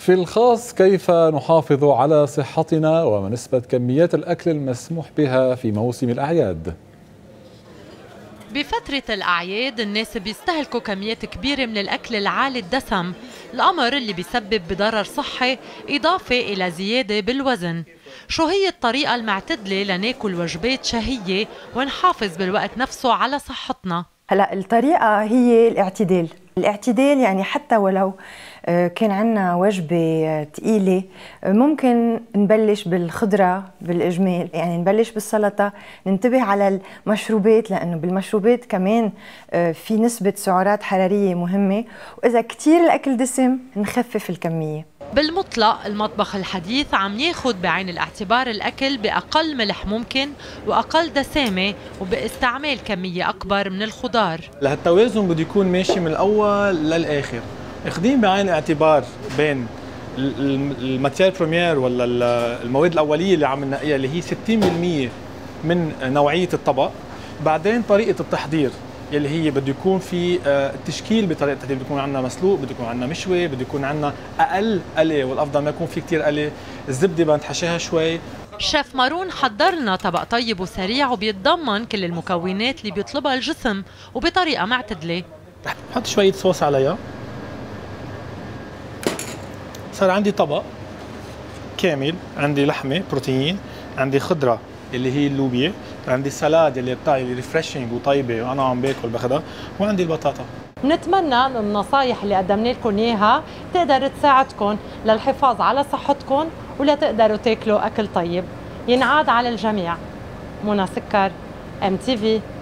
في الخاص كيف نحافظ على صحتنا وما نسبة كميات الأكل المسموح بها في موسم الأعياد؟ بفترة الأعياد الناس بيستهلكوا كميات كبيرة من الأكل العالي الدسم، الأمر اللي بيسبب بضرر صحي إضافة إلى زيادة بالوزن. شو هي الطريقة المعتدلة لناكل وجبات شهية ونحافظ بالوقت نفسه على صحتنا؟ هلا الطريقة هي الاعتدال. الاعتدال يعني حتى ولو كان عنا وجبة تقيلة ممكن نبلش بالخضرة بالإجمال، يعني نبلش بالسلطة، ننتبه على المشروبات لأنه بالمشروبات كمان في نسبة سعرات حرارية مهمة، وإذا كتير الأكل دسم نخفف الكمية. بالمطلق المطبخ الحديث عم ياخد بعين الاعتبار الأكل بأقل ملح ممكن وأقل دسامة وباستعمال كمية أكبر من الخضار. لهالتوازن بده يكون ماشي من الأول للآخر، اخذين بعين الاعتبار بين الماتير بريمير ولا المواد الأولية اللي عم ننقيها اللي هي 60% من نوعية الطبق، بعدين طريقة التحضير يلي هي بده يكون في التشكيل بطريقه التحضير، بده يكون عندنا مسلوق، بده يكون عندنا مشوي، بده يكون عندنا اقل قلي والافضل ما يكون في كثير قلي، الزبده بدنا نتحشاها شوي. شيف مارون حضر لنا طبق طيب وسريع وبيتضمن كل المكونات اللي بيطلبها الجسم وبطريقه معتدله. رح بحط شويه صوص عليها، صار عندي طبق كامل، عندي لحمه بروتين، عندي خضره اللي هي اللوبيا، عندي السلاد اللي بتاعي ريفريشنج وطيبه وانا عم باكل باخذها، وعندي البطاطا. بنتمنى ان النصائح اللي قدمنا لكم اياها تقدر تساعدكم للحفاظ على صحتكم ولا تقدروا تاكلوا اكل طيب. ينعاد على الجميع. منى سكر، MTV.